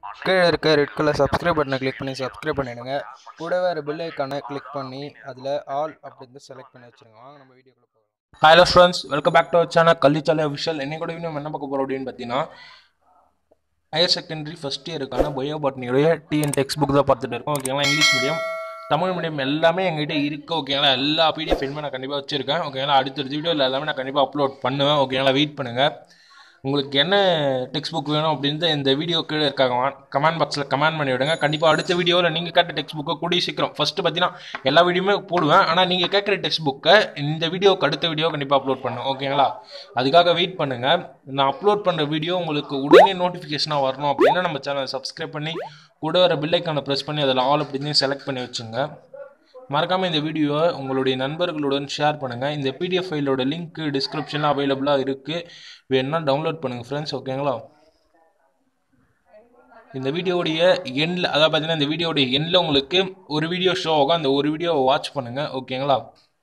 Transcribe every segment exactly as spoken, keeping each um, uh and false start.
கீழே இருக்க red colour subscribe பட்டனை கிளிக் பண்ணி சப்ஸ்கிரைப் பண்ணிடுங்க. கூடவே ஒரு பெல் ஐக்கானை கிளிக் பண்ணி அதில் ஆல் அப்படின்னு செலக்ட் பண்ணி வச்சுருங்க. வாங்க நம்ம வீடியோக்குள்ள போகலாம். Hello friends, welcome back to our channel Kalvichalai official. என்னை கூட நம்ம என்ன பார்க்க போகிறோம் அப்படின்னு பார்த்தீங்கன்னா, ஹையர் செகண்டரி ஃபஸ்ட் இயருக்கான பயோ பாட்னியோடைய டிஎன் டெக்ஸ்ட் புக் தான் பார்த்துட்டு இருக்கோம். ஓகேங்களா, இங்கிலீஷ் மீடியம் தமிழ் மீடியம் எல்லாமே எங்ககிட்ட இருக்குது. ஓகேங்களா, எல்லா பிடிஎஃப் ஃபைலுமே நான் கண்டிப்பாக வச்சுருக்கேன். ஓகேங்களா, அடுத்த வீடியோவில் எல்லாமே நான் கண்டிப்பாக அப்லோட் பண்ணுவேன். ஓகேங்களா, வெயிட் பண்ணுங்கள். உங்களுக்கு என்ன டெக்ஸ்ட் புக் வேணும் அப்படின்ட்டு இந்த வீடியோ கீழே இருக்காங்க கமெண்ட் பாக்ஸில் கமெண்ட் பண்ணி விடுங்க. கண்டிப்பாக அடுத்த வீடியோவில் நீங்கள் கேட்ட டெக்ஸ்ட் புக்கை கூடிய சீக்கிரம் ஃபஸ்ட்டு பார்த்தீங்கன்னா எல்லா வீடியோமே போடுவேன். ஆனால் நீங்கள் கேட்குற டெக்ஸ்ட் புக்கை இந்த வீடியோக்கு அடுத்த வீடியோ கண்டிப்பாக அப்லோட் பண்ணும். ஓகேங்களா, அதுக்காக வெயிட் பண்ணுங்கள். நான் அப்லோட் பண்ணுற வீடியோ உங்களுக்கு உடனே நோட்டிஃபிகேஷனாக வரணும் அப்படின்னா நம்ம சேனலை சப்ஸ்கிரைப் பண்ணி கூட வர பெல் ஐக்கானை ப்ரெஸ் பண்ணி அதில் ஆல் அப்படின்னு செலக்ட் பண்ணி வச்சுங்க. மறக்காமல் இந்த வீடியோவை உங்களுடைய நண்பர்களுடன் ஷேர் பண்ணுங்கள். இந்த பிடிஎஃப் ஃபைலோட லிங்க் டிஸ்கிரிப்ஷனில் அவைலபிளாக இருக்குது, வேணுன்னா டவுன்லோட் பண்ணுங்கள் ஃப்ரெண்ட்ஸ். ஓகேங்களா, இந்த வீடியோடைய எண்டில் அதாவது பார்த்தீங்கன்னா இந்த வீடியோடைய எண்டில் உங்களுக்கு ஒரு வீடியோ ஷோ ஆகும். அந்த ஒரு வீடியோவை வாட்ச் பண்ணுங்கள். ஓகேங்களா,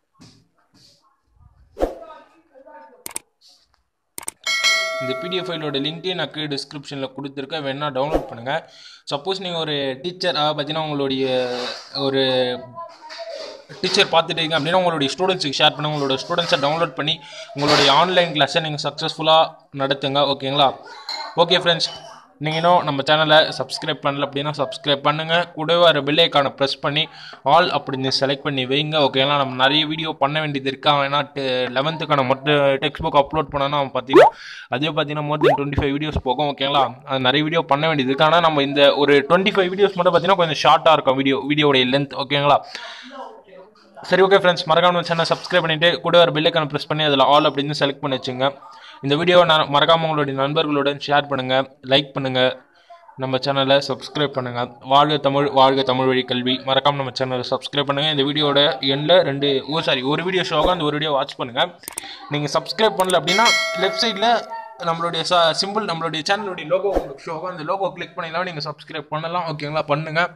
இந்த பிடிஎஃப் ஃபைலோட லிங்க்கையும் நான் கீழே டிஸ்கிரிப்ஷனில் கொடுத்துருக்கேன், வேணால் டவுன்லோட் பண்ணுங்கள். சப்போஸ் நீங்கள் ஒரு டீச்சர் அதாவது பார்த்தீங்கன்னா உங்களுடைய ஒரு டீச்சர் பார்த்துட்டீங்க அப்படின்னா உங்களுடைய ஸ்டூடெண்ட்ஸுக்கு ஷேர் பண்ணி உங்களோட ஸ்டூடெண்ட்ஸை டவுன்லோட் பண்ணி உங்களுடைய ஆன்லைன் கிளாஸை நீங்கள் சக்ஸஸ்ஃபுல்லாக நடத்துங்க. ஓகேங்களா, ஓகே ஃப்ரெண்ட்ஸ், நீங்கள் இன்னும் நம்ம சேனலை சப்ஸ்கிரைப் பண்ணல அப்படின்னா சப்ஸ்கிரைப் பண்ணுங்கள். கூடவே வர பெல் ஐக்கானை ப்ரெஸ் பண்ணி ஆல் அப்படின்னு செலக்ட் பண்ணி வைங்க. ஓகேங்களா, நம்ம நிறைய வீடியோ பண்ண வேண்டியது இருக்கா. ஏன்னா லெவன்த்துக்கான மொத்த டெக்ஸ்ட் புக் அப்லோட் பண்ணோன்னா பார்த்தீங்கன்னா அதே பார்த்தீங்கன்னா more then twenty five videos போகும். ஓகேங்களா, அது நிறைய வீடியோ பண்ண வேண்டியது இருக்கு. ஆனால் நம்ம இந்த ஒரு டுவெண்ட்டி ஃபைவ் வீடியோஸ் மட்டும் பார்த்தீங்கன்னா கொஞ்சம் ஷார்ட்டாக இருக்கும் வீடியோ வீடியோடைய லென்த். ஓகேங்களா, சரி ஓகே ஃப்ரெண்ட்ஸ், மறக்காம சேனல் சப்ஸ்கிரைப் பண்ணிவிட்டு கூட ஒரு பெல் ஐக்கானை ப்ரெஸ் பண்ணி அதில் ஆல் அப்படின்னு செலக்ட் பண்ணி வச்சுங்க. இந்த வீடியோவை நான் மறக்காமல் உங்களுடைய நண்பர்களுடன் ஷேர் பண்ணுங்கள், லைக் பண்ணுங்கள், நம்ம சேனலை சப்ஸ்கிரைப் பண்ணுங்கள். வாழ்க தமிழ், வாழ்க தமிழ் வழி கல்வி. மறக்காமல் நம்ம சேனலை சப்ஸ்கிரைப் பண்ணுங்கள். இந்த வீடியோட எண்டில் ரெண்டு ஓ சாரி ஒரு வீடியோ ஷோவாக அந்த ஒரு வீடியோ வாட்ச் பண்ணுங்கள். நீங்கள் சப்ஸ்கிரைப் பண்ணல அப்படின்னா லெஃப்ட் சைடில் நம்மளுடைய ச சிம்பிள் நம்மளுடைய சேனலுடைய லோகோ உங்களுக்கு ஷோவாக அந்த லோகோ கிளிக் பண்ணிடலாம், நீங்கள் சப்ஸ்கிரைப் பண்ணலாம். ஓகேங்களா, பண்ணுங்கள்.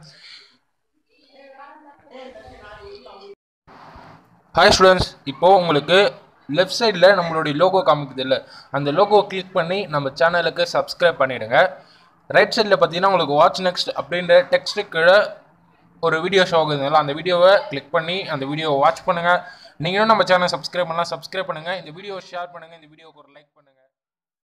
ஹாய் ஸ்டூடெண்ட்ஸ், இப்போது உங்களுக்கு லெஃப்ட் சைடில் நம்மளுடைய லோகோ காமிக்குது இல்லை, அந்த லோகோ கிளிக் பண்ணி நம்ம சேனலுக்கு சப்ஸ்கிரைப் பண்ணிவிடுங்க. ரைட் சைடில் பார்த்தீங்கன்னா உங்களுக்கு வாட்ச் நெக்ஸ்ட் அப்படின்ற டெக்ஸ்ட்டு கீழே ஒரு வீடியோ ஷோ ஆகுதுங்களா, அந்த வீடியோவை கிளிக் பண்ணி அந்த வீடியோவை வாட்ச் பண்ணுங்கள். நீங்களும் நம்ம சேனலை சப்ஸ்கிரைப் பண்ணலாம், சப்ஸ்கிரைப் பண்ணுங்கள். இந்த வீடியோவை ஷேர் பண்ணுங்கள், இந்த வீடியோவுக்கு ஒரு லைக் பண்ணுங்கள்.